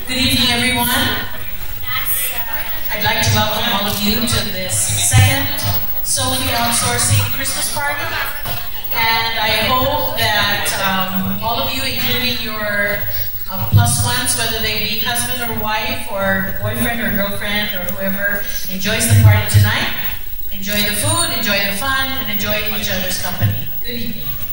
Good evening, everyone. I'd like to welcome all of you to this second Sophie Outsourcing Christmas party. And I hope that all of you, including your plus ones, whether they be husband or wife or boyfriend or girlfriend or whoever, enjoys the party tonight. Enjoy the food, enjoy the fun, and enjoy each other's company. Good evening.